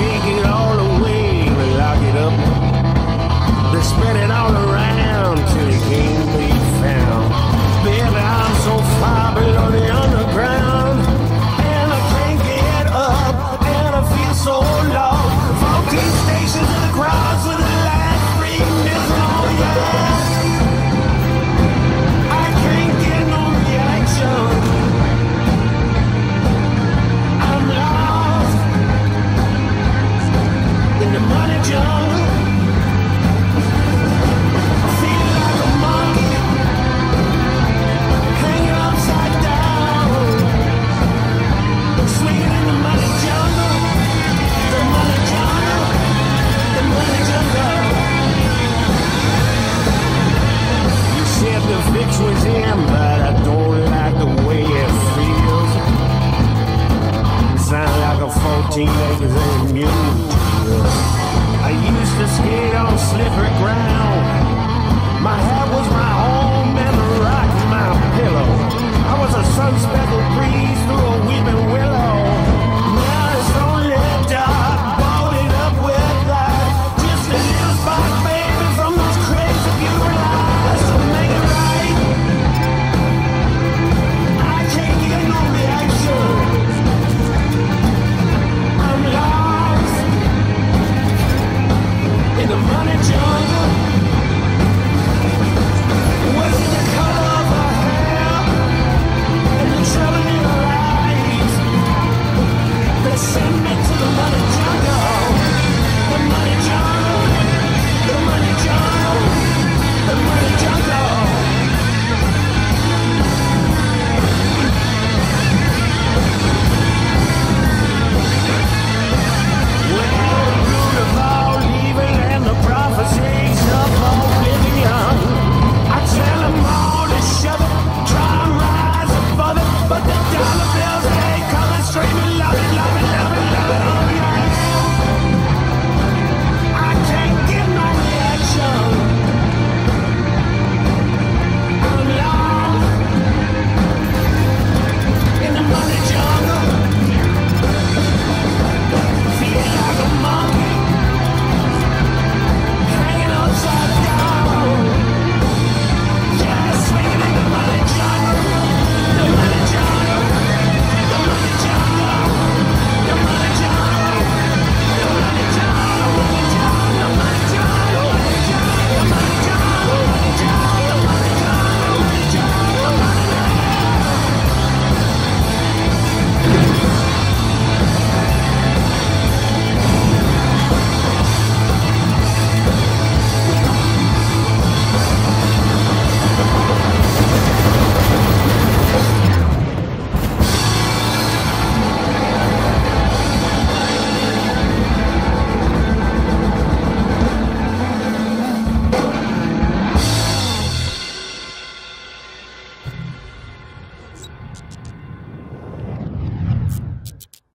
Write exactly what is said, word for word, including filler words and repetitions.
take it all away, we lock it up. They spread it all around till it can't be found. Baby, I'm so far below the underground, and I can't get up, and I feel so low. Fourteen stations of the cross with the last three missing, oh yeah. I can't get no reaction. I'm lost in the money jungle. I feel like a monkey hanging upside down, swinging in the money jungle. The money jungle, the money jungle. You said the fix was in, but I don't like the way it feels. It sounds like a fourteen acres and a mule. I used to skate on slippery ground. My hat was my home and the rock my pillow. I was a sun-speckled breeze